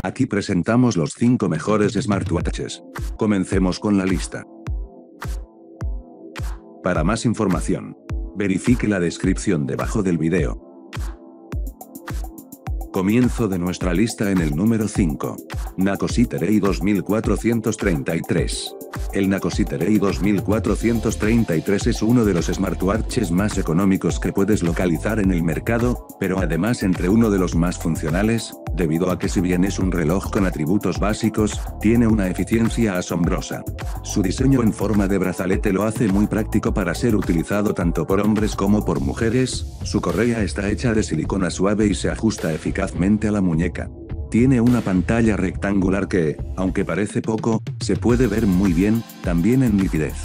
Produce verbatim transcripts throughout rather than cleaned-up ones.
Aquí presentamos los cinco mejores smartwatches. Comencemos con la lista. Para más información, verifique la descripción debajo del video. Comienzo de nuestra lista en el número cinco. Nakositerei dos mil cuatrocientos treinta y tres. El Nakositerei dos mil cuatrocientos treinta y tres es uno de los smartwatches más económicos que puedes localizar en el mercado, pero además entre uno de los más funcionales, debido a que si bien es un reloj con atributos básicos, tiene una eficiencia asombrosa. Su diseño en forma de brazalete lo hace muy práctico para ser utilizado tanto por hombres como por mujeres. Su correa está hecha de silicona suave y se ajusta eficazmente a la muñeca. Tiene una pantalla rectangular que, aunque parece poco, se puede ver muy bien, también en nitidez.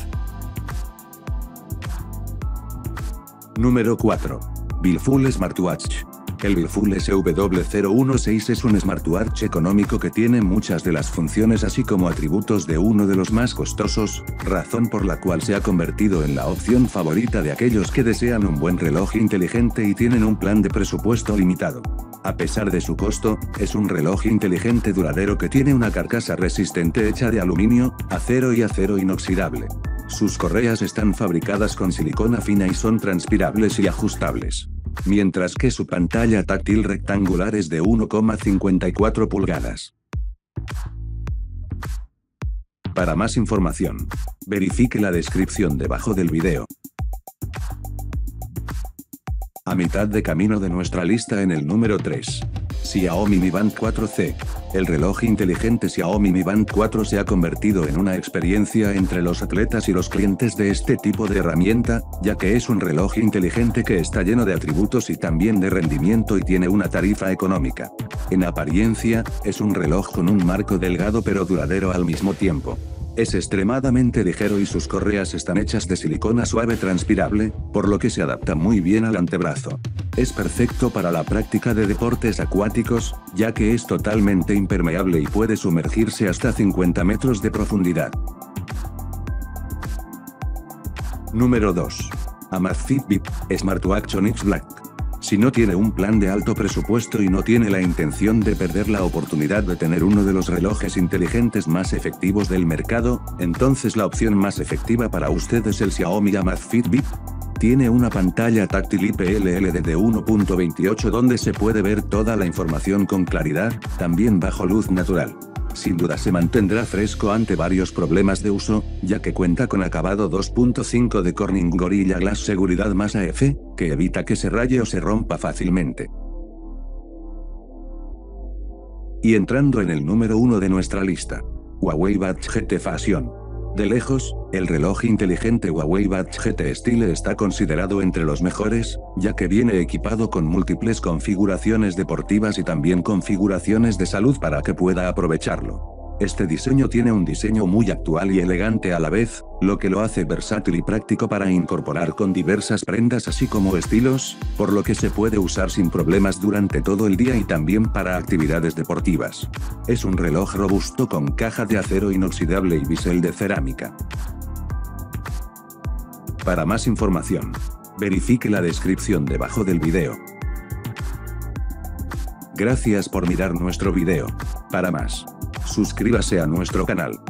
Número cuatro. Willful Smartwatch. El Willful S W cero uno seis es un smartwatch económico que tiene muchas de las funciones así como atributos de uno de los más costosos, razón por la cual se ha convertido en la opción favorita de aquellos que desean un buen reloj inteligente y tienen un plan de presupuesto limitado. A pesar de su costo, es un reloj inteligente duradero que tiene una carcasa resistente hecha de aluminio, acero y acero inoxidable. Sus correas están fabricadas con silicona fina y son transpirables y ajustables. Mientras que su pantalla táctil rectangular es de uno coma cincuenta y cuatro pulgadas. Para más información, verifique la descripción debajo del video. A mitad de camino de nuestra lista en el número tres. Xiaomi Mi Band cuatro C. El reloj inteligente Xiaomi Mi Band cuatro se ha convertido en una experiencia entre los atletas y los clientes de este tipo de herramienta, ya que es un reloj inteligente que está lleno de atributos y también de rendimiento y tiene una tarifa económica. En apariencia, es un reloj con un marco delgado pero duradero al mismo tiempo. Es extremadamente ligero y sus correas están hechas de silicona suave transpirable, por lo que se adapta muy bien al antebrazo. Es perfecto para la práctica de deportes acuáticos, ya que es totalmente impermeable y puede sumergirse hasta cincuenta metros de profundidad. Número dos. Amazfit Bip, Smartwatch Onyx Black. Si no tiene un plan de alto presupuesto y no tiene la intención de perder la oportunidad de tener uno de los relojes inteligentes más efectivos del mercado, entonces la opción más efectiva para usted es el Xiaomi Amazfit Bip. Tiene una pantalla táctil I P L L D de uno punto veintiocho donde se puede ver toda la información con claridad, también bajo luz natural. Sin duda se mantendrá fresco ante varios problemas de uso, ya que cuenta con acabado dos punto cinco de Corning Gorilla Glass Seguridad más A F, que evita que se raye o se rompa fácilmente. Y entrando en el número uno de nuestra lista. Huawei Watch G T Fashion. De lejos, el reloj inteligente Huawei Watch G T Style está considerado entre los mejores, ya que viene equipado con múltiples configuraciones deportivas y también configuraciones de salud para que pueda aprovecharlo. Este diseño tiene un diseño muy actual y elegante a la vez, lo que lo hace versátil y práctico para incorporar con diversas prendas así como estilos, por lo que se puede usar sin problemas durante todo el día y también para actividades deportivas. Es un reloj robusto con caja de acero inoxidable y bisel de cerámica. Para más información, verifique la descripción debajo del video. Gracias por mirar nuestro video. Para más, suscríbase a nuestro canal.